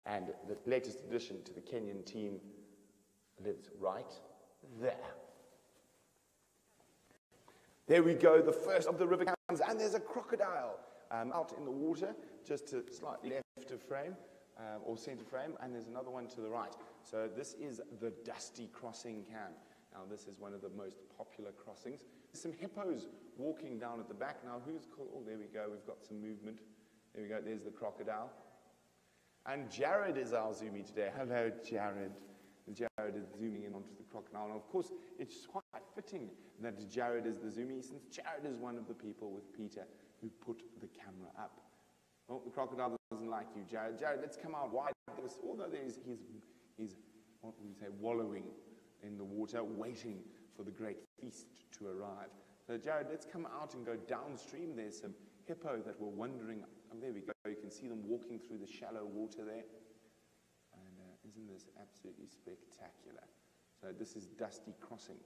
And the latest addition to the Kenyan team lives right there. There we go, the first of the river cams, and there's a crocodile out in the water, just to slightly left of frame, or center frame, and there's another one to the right. So this is the Dusty Crossing Cam. Now this is one of the most popular crossings. There's some hippos walking down at the back. Now who's called? Oh, there we go, we've got some movement. There we go, there's the crocodile. And Jared is our zoomie today. Hello, Jared. Jared is zooming in onto the crocodile. And of course, it's quite fitting that Jared is the zoomie, since Jared is one of the people with Peter who put the camera up. Well, the crocodile doesn't like you, Jared. Jared, let's come out wide. Although he's what would we say, wallowing in the water, waiting for the great feast to arrive. So Jared, let's come out and go downstream. There's some hippo that were wandering. Oh, there we go. You can see them walking through the shallow water there. And isn't this absolutely spectacular? So this is Dusty Crossing.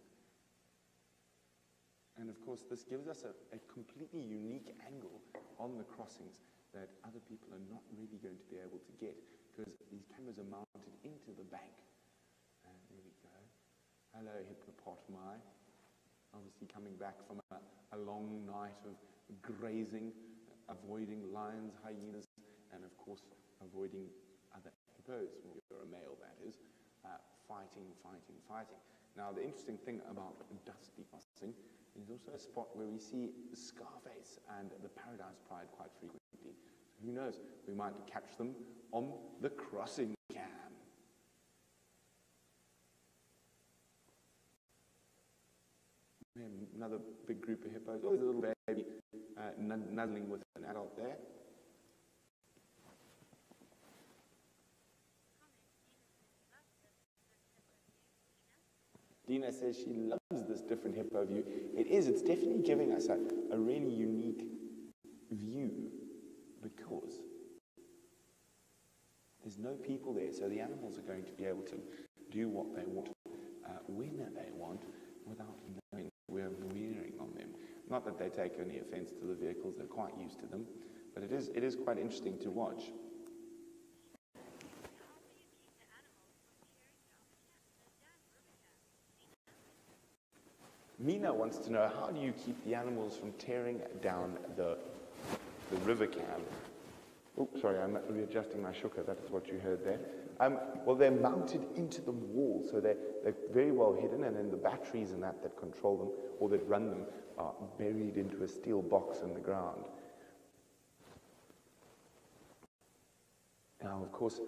And of course, this gives us a completely unique angle on the crossings that other people are not really going to be able to get, because these cameras are mounted into the bank. And there we go. Hello, hippopotami. Obviously coming back from a long night of grazing, avoiding lions, hyenas, and of course avoiding other hippos, when you're a male that is, fighting. Now the interesting thing about Dusty Crossing is also a spot where we see Scarface and the Paradise Pride quite frequently. So who knows, we might catch them on the crossing cam. Another big group of hippos. Oh, there's a little baby nuzzling with an adult there. Dina says she loves this different hippo view. It's definitely giving us a really unique view, because there's no people there, so the animals are going to be able to do what they want, when they want, without knowing we're veering on them. Not that they take any offense to the vehicles, they're quite used to them, but it is quite interesting to watch. Mina wants to know, how do you keep the animals from tearing down the river cam? Oh, sorry, I'm readjusting my shuka. That is what you heard there. Well, they're mounted into the wall, so they're very well hidden, and then the batteries and that control them, or that run them, are buried into a steel box in the ground. Now, of course,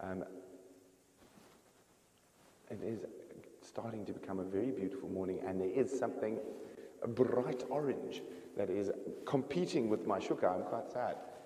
it is starting to become a very beautiful morning, and there is something bright orange that is competing with my shuka. I'm quite sad.